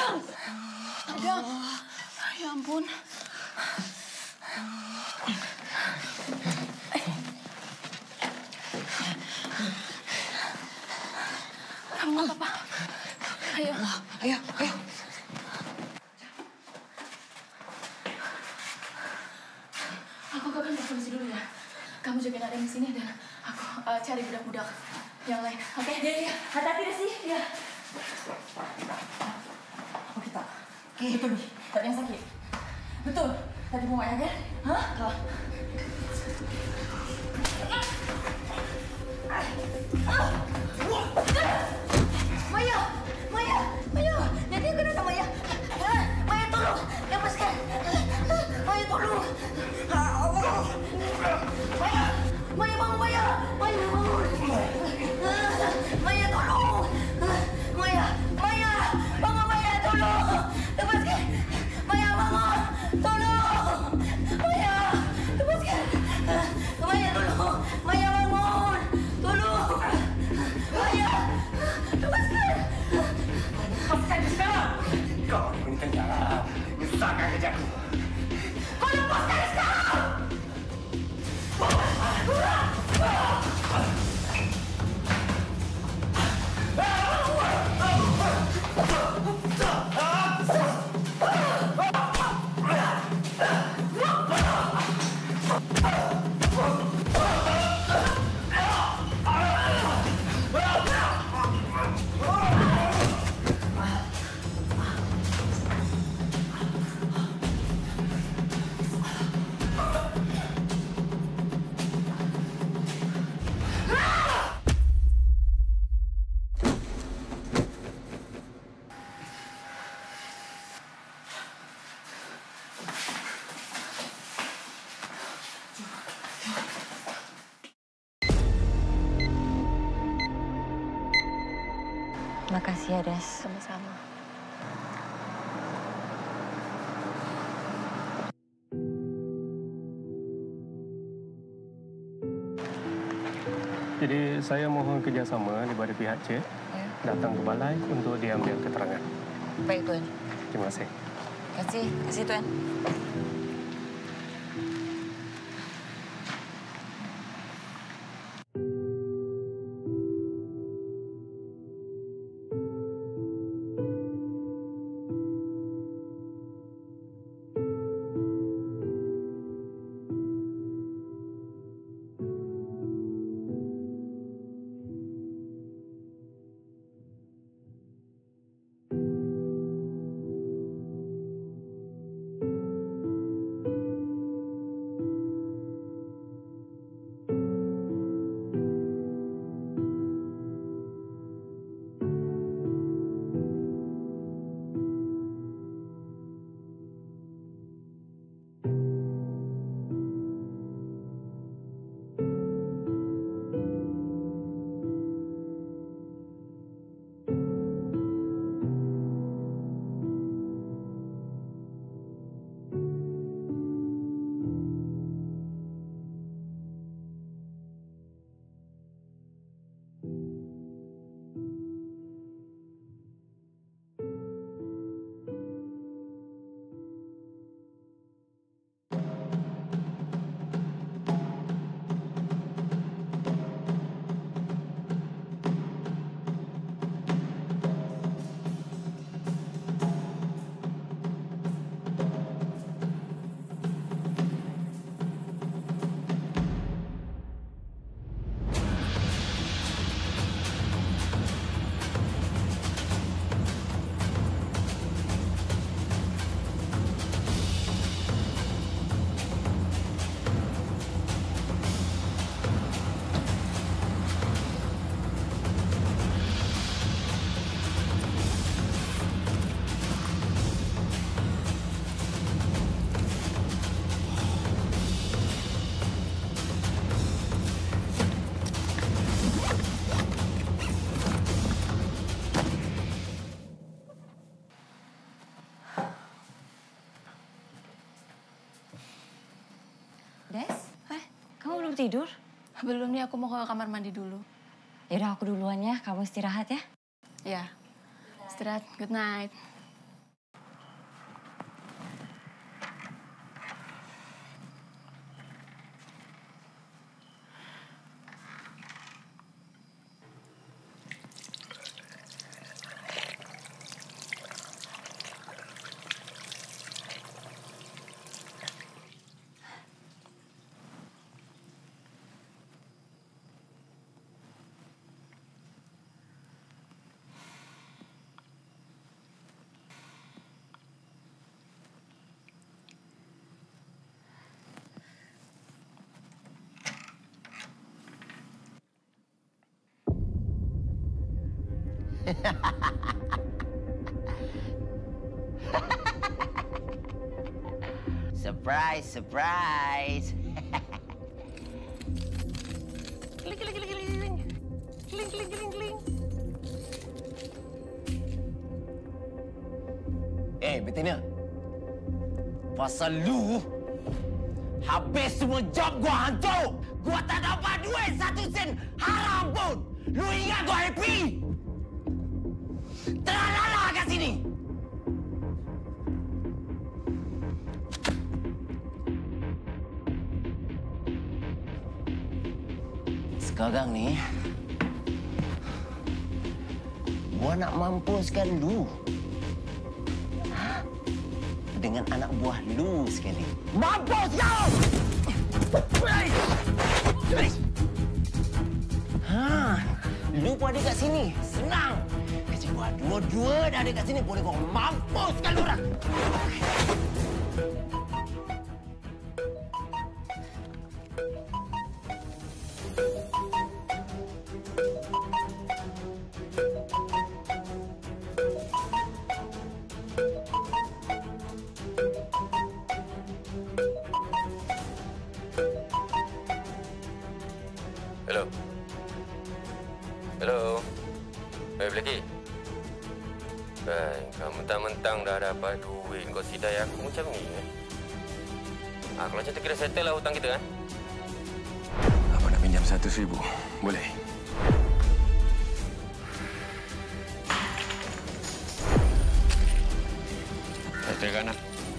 [SPEAKER 18] Adam! Adam! Ya ampun. Kamu nggak apa-apa. Ayo. Ayo, ayo. Aku ke kantor polisi dulu ya. Kamu jagain Adam di sini dan aku uh, cari budak-budak yang lain. Oke? Iya, iya. Hati-hati deh sih. Iya. Apa kita? Betul nih. Tadi yang sakit. Betul. Tadi mau ya kan? Hah? Hah? Maya! Maya! Maya! Jadi aku datang Maya. Maya tolong. Lepaskan. Maya tolong. Maya! Maya bangun Maya! Maya bangun! Maya tolong! Maya! Maya! Bangun Maya tolong! Lepaskan! Maya bangun! Tolong! Maya! Lepaskan! Maya tolong! Maya bangun! Tolong! Maya! Lepaskan! Lepaskan sekarang!
[SPEAKER 16] Kau ini penjara. Usahkan kerjaku.
[SPEAKER 18] Kau lepaskan sekarang!
[SPEAKER 7] Makasih ya, Des.
[SPEAKER 8] Sama-sama.
[SPEAKER 19] Jadi saya mohon kerjasama daripada pihak Cik
[SPEAKER 7] ya.
[SPEAKER 19] Datang ke balai untuk diambil keterangan.
[SPEAKER 7] Baik, Tuan.
[SPEAKER 19] Terima kasih.
[SPEAKER 7] Terima kasih. Terima kasih, Tuan. belum tidur?
[SPEAKER 8] Belum nih, aku mau ke kamar mandi dulu.
[SPEAKER 7] Yaudah, aku duluan ya. Kamu istirahat ya.
[SPEAKER 8] Ya, istirahat. Good night.
[SPEAKER 5] Surprise, surprise.
[SPEAKER 6] Kling, kling, kling, kling. Kling, kling, kling, kling.
[SPEAKER 5] Eh, Betina. Pasal lu habis semua job gua hantu. Gua tak dapat duit satu sen haram pun. Lu ingat gua happy? Terlalah kat sini. Sekarang ni, gua nak mampuskan lu. Ha? Dengan anak buah lu sekali. Mampus kau! Ha, lu pun ada kat sini. Senang. Kecil gua dua-dua dah ada kat sini. Boleh kau mampuskan lu orang.
[SPEAKER 12] Hello. Hello. Hei, Blacky. Hai, kau mentang-mentang dah dapat duit, kau sidai aku macam ni. Eh? Ah, kalau macam tu kira settle lah hutang kita, kan? Apa nak pinjam seratus ribu? Boleh. Settlekan lah.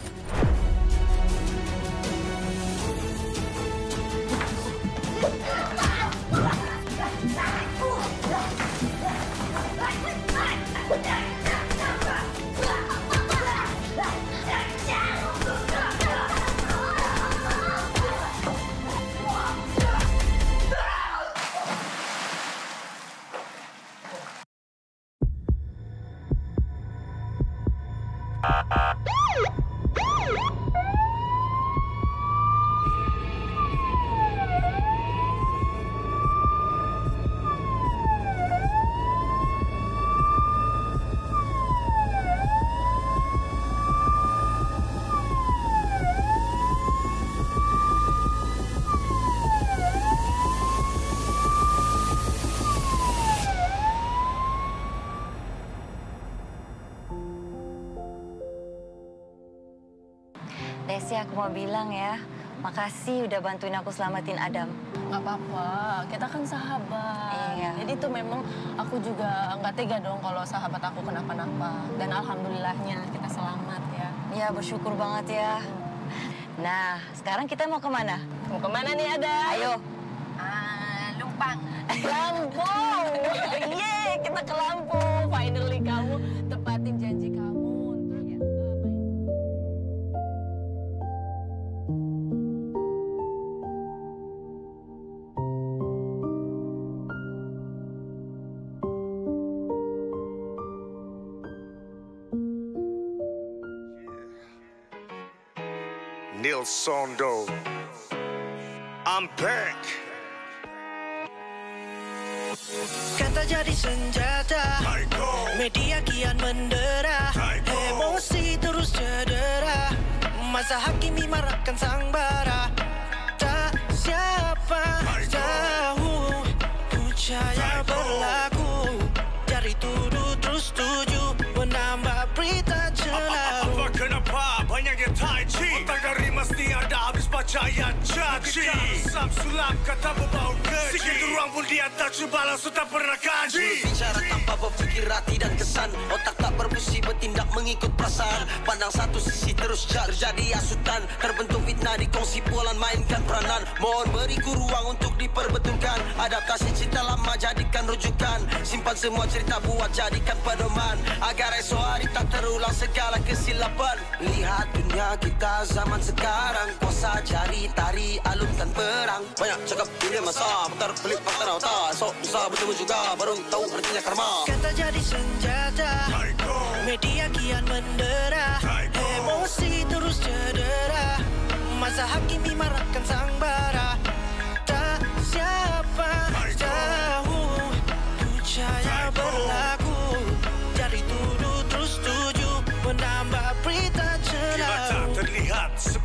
[SPEAKER 7] Desi, aku mau bilang ya, makasih udah bantuin aku selamatin Adam.
[SPEAKER 11] Nggak apa-apa, kita kan sahabat.
[SPEAKER 7] Iya.
[SPEAKER 11] Jadi tuh memang aku juga nggak tega dong kalau sahabat aku kenapa-napa. Dan alhamdulillahnya kita selamat ya.
[SPEAKER 7] Ya, bersyukur banget ya. Nah, sekarang kita mau kemana?
[SPEAKER 11] Mau kemana nih, Ada?
[SPEAKER 7] Ayo.
[SPEAKER 11] Ah, Lumpang. Lampung! Yeay, kita ke Lampung. Finally kamu tepatin janji kamu.
[SPEAKER 20] Neil Sondo, I'm back.
[SPEAKER 9] Kata jadi senjata, media kian mendera, emosi terus cedera, masa hakimi marahkan sang bara. Tak siapa tahu, percaya berlaku, dari tuduh terus tuju, menambah berita celaru.
[SPEAKER 20] Apa kenapa banyak yang tai chi? Otak dari mesti ada habis baca ayat caci. Sam sulam kata berbau keji. Sikit ruang pun dia tak cuba langsung tak pernah kaji.
[SPEAKER 21] Bicara tanpa berfikir hati dan kesan, otak tak berfungsi bertindak mengikut perasaan. Pandang satu sisi terus terjadi asutan, terbentuk fitnah di kongsi pualan mainkan peranan. Mohon beriku ruang untuk diperbetulkan, adaptasi cerita lama jadikan rujukan, simpan semua cerita buat jadikan pedoman, agar esok hari tak terulang segala kesilapan. Lihat dunia kita zaman sekarang, kuasa jari tari alunkan perang. Banyak cakap dunia masa, putar pelik patah otak, esok bisa bertemu juga baru tahu artinya karma.
[SPEAKER 9] Kata jadi senjata, media kian mendera, emosi terus cedera, masa hakimi marahkan sang bara. Tak siapa tahu, percaya berlaku,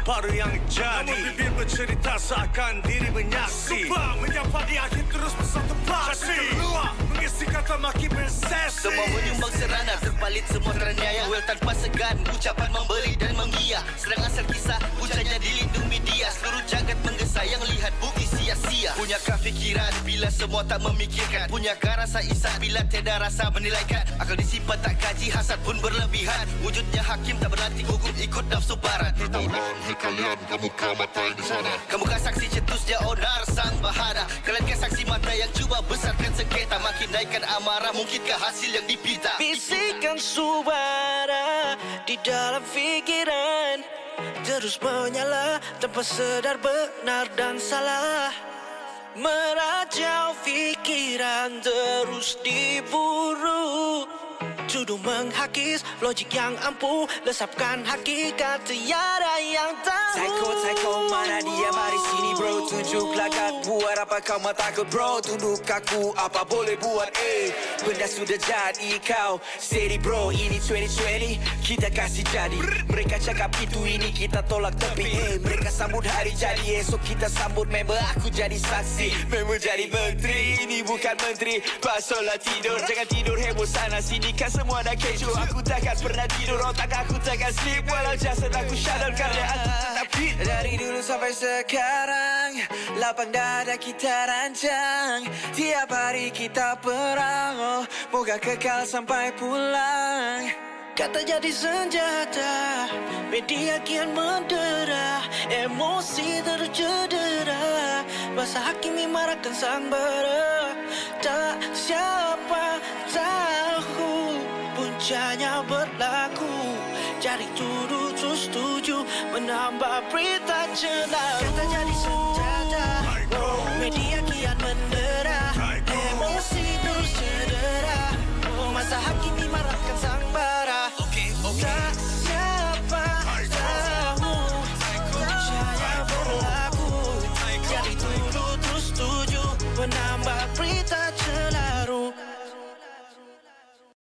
[SPEAKER 20] baru yang jadi. Namun bibir bercerita seakan diri menyaksi. Sumpah menyapa di akhir terus pesan tepat. Kasih keluar mengisi kata maki bersesi.
[SPEAKER 21] Semua menyumbang serana terpalit semua teraniaya. Well tanpa segan ucapan membeli dan menggiyah. Serang asal kisah ujarnya dilindung media. Seluruh jagat menggesa yang lihat bukti sia-sia. Punyakah fikiran bila semua tak memikirkan? Punyakah rasa isat bila tiada rasa menilaikan? Akal disimpan tak kaji, hasad pun berlebihan. Wujudnya hakim tak berlatih hukum ikut nafsu barat. Hei tauran, hei kalian, kamu kau mata di sana. Kamu kan saksi cetusnya onar sang bahana. Kalian kan saksi mata yang cuba besarkan sengketa. Makin naikkan amarah, mungkinkah hasil yang dipinta?
[SPEAKER 9] Bisikan suara di dalam fikiran terus menyala tanpa sedar benar dan salah. Merajau fikiran terus diburu, tuduh menghakis logik yang ampuh, lesapkan hakikat tiada yang tahu.
[SPEAKER 4] Psycho, psycho, mana dia? Mari sini bro, tunjuk lagat. Buat apa kau mau takut bro? Tunduk kaku, apa boleh buat eh? Benda sudah jadi kau steady bro. Ini dua ribu dua puluh, kita kasih jadi. Mereka cakap itu ini, kita tolak tepi eh. Mereka sambut hari jadi, esok kita sambut member. Aku jadi saksi, member jadi menteri. Ini bukan menteri, pasolah tidur. Jangan tidur heboh sana sini, kan semua dah keju. Aku takkan pernah tidur, otak aku takkan sleep. Walau jasad aku shadow karena aku tetap hit. Dari dulu sampai sekarang, lapang dada kita rancang. Tiap hari kita perang, oh, moga kekal sampai pulang.
[SPEAKER 9] Kata jadi senjata, media kian mendera, emosi tercedera, bahasa hakimi marahkan sang bara. Tak siapa tahu puncanya berlaku, jadi tuduh terus setuju menambah berita jelas. Kata jadi senjata, media